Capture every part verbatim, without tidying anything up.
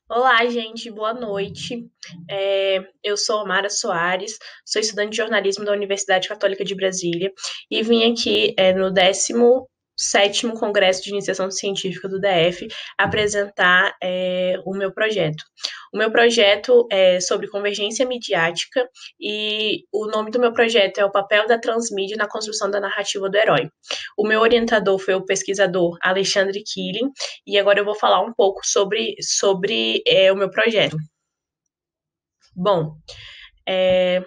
Olá, gente, boa noite. É, eu sou Mara Soares, sou estudante de jornalismo da Universidade Católica de Brasília e vim aqui é, no décimo sétimo Congresso de Iniciação Científica do D F apresentar é, o meu projeto. O meu projeto é sobre convergência midiática e o nome do meu projeto é O Papel da Transmídia na Construção da Narrativa do Herói. O meu orientador foi o pesquisador Alexandre Killing, e agora eu vou falar um pouco sobre, sobre é, o meu projeto. Bom, é,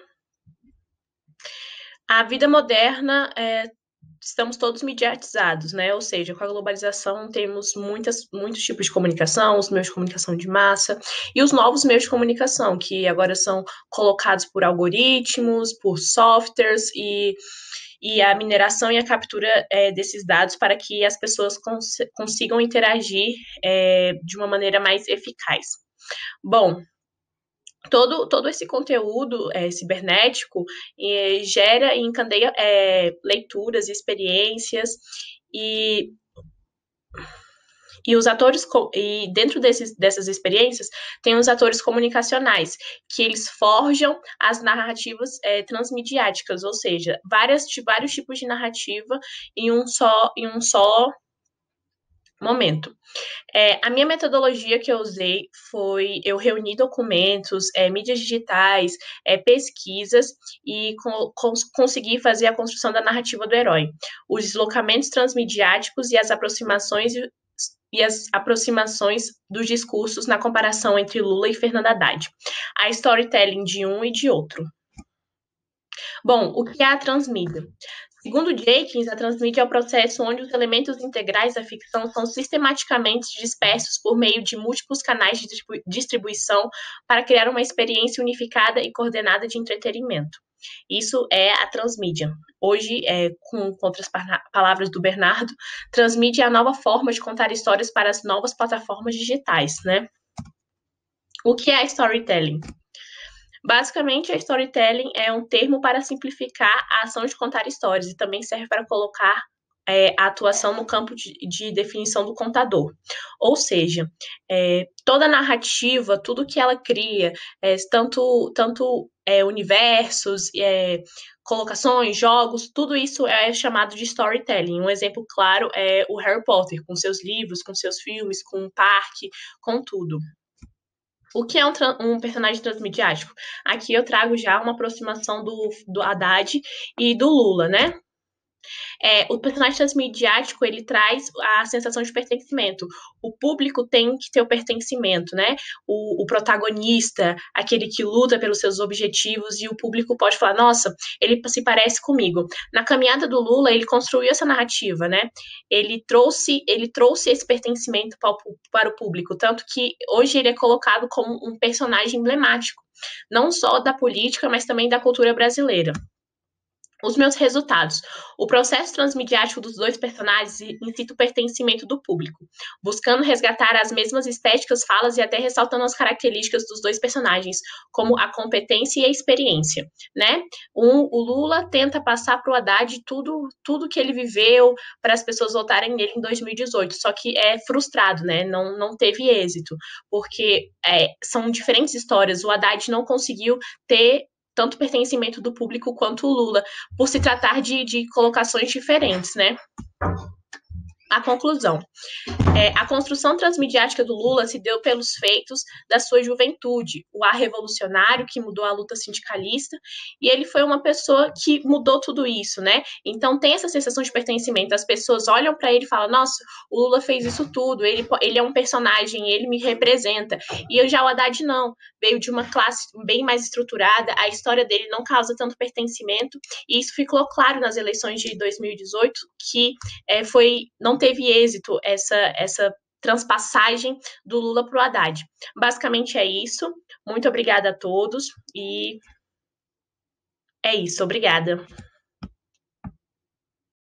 a vida moderna, é, estamos todos mediatizados, né? Ou seja, com a globalização temos muitas, muitos tipos de comunicação, os meios de comunicação de massa e os novos meios de comunicação, que agora são colocados por algoritmos, por softwares e e a mineração e a captura é, desses dados para que as pessoas cons consigam interagir é, de uma maneira mais eficaz. Bom, todo, todo esse conteúdo é, cibernético é, gera e encandeia é, leituras, experiências e e os atores, e dentro desses, dessas experiências, tem os atores comunicacionais, que eles forjam as narrativas é, transmediáticas, ou seja, várias, vários tipos de narrativa em um só, em um só momento. É, a minha metodologia que eu usei foi, eu reuni documentos, é, mídias digitais, é, pesquisas e co cons consegui fazer a construção da narrativa do herói. Os deslocamentos transmediáticos e as aproximações e as aproximações dos discursos na comparação entre Lula e Fernando Haddad. A storytelling de um e de outro. Bom, o que é a transmídia? Segundo Jenkins, a transmídia é o processo onde os elementos integrais da ficção são sistematicamente dispersos por meio de múltiplos canais de distribuição para criar uma experiência unificada e coordenada de entretenimento. Isso é a transmídia. Hoje, é, com, com outras palavras do Bernardo, transmídia é a nova forma de contar histórias para as novas plataformas digitais, né? O que é a storytelling? Basicamente, a storytelling é um termo para simplificar a ação de contar histórias e também serve para colocar é, a atuação no campo de, de, definição do contador. Ou seja, é, toda narrativa, tudo que ela cria, é, tanto, tanto é, universos, é, colocações, jogos, tudo isso é chamado de storytelling. Um exemplo claro é o Harry Potter, com seus livros, com seus filmes, com o parque, com tudo. O que é um, um, personagem transmediático? Aqui eu trago já uma aproximação do, do Haddad e do Lula, né? É, o personagem transmediático, ele traz a sensação de pertencimento. O público tem que ter o pertencimento, né? O, o protagonista, aquele que luta pelos seus objetivos, e o público pode falar, nossa, ele se parece comigo. Na caminhada do Lula, ele construiu essa narrativa, né? Ele trouxe, ele trouxe esse pertencimento para o, para o público, tanto que hoje ele é colocado como um personagem emblemático, não só da política, mas também da cultura brasileira. Os meus resultados. O processo transmediático dos dois personagens incita o pertencimento do público, buscando resgatar as mesmas estéticas, falas e até ressaltando as características dos dois personagens, como a competência e a experiência, né? Um, o Lula tenta passar para o Haddad tudo, tudo que ele viveu para as pessoas votarem nele em dois mil e dezoito, só que é frustrado, né? Não, não teve êxito, porque é, são diferentes histórias. O Haddad não conseguiu ter tanto pertencimento do público quanto o Lula, por se tratar de, de colocações diferentes, né? A conclusão. É, a construção transmediática do Lula se deu pelos feitos da sua juventude, o ar revolucionário que mudou a luta sindicalista, e ele foi uma pessoa que mudou tudo isso, né? Então tem essa sensação de pertencimento, as pessoas olham para ele e falam, nossa, o Lula fez isso tudo, ele, ele é um personagem, ele me representa, e eu já o Haddad não, veio de uma classe bem mais estruturada, a história dele não causa tanto pertencimento, e isso ficou claro nas eleições de dois mil e dezoito, que é, foi, não teve êxito essa, essa transpassagem do Lula para o Haddad. Basicamente é isso. Muito obrigada a todos e é isso. Obrigada.